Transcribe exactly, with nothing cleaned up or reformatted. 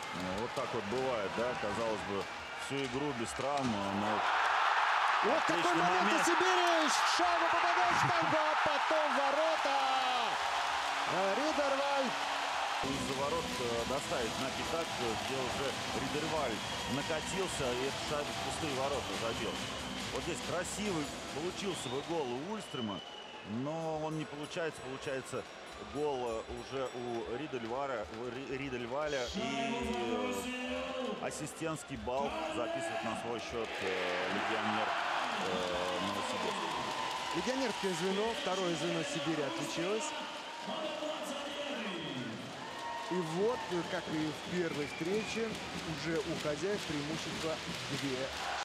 Ну, вот так вот бывает, да, казалось бы, всю игру без травм, но... Вот такой момент, момент. Сибирич! Шагу попадает штангу, а потом ворота! Ридерваль. Из-за ворот доставить на пятак, где уже Ридерваль накатился и эту шайбу в пустые ворота забил. Вот здесь красивый получился бы гол у Ульстрема, но он не получается. Получается гол уже у Ридерваля, Ридерваля и ассистентский балл записывает на свой счет легионер Новосибирска. Легионерское звено, второе звено Сибири отличилось. И вот, как и в первой встрече, уже у хозяев преимущество две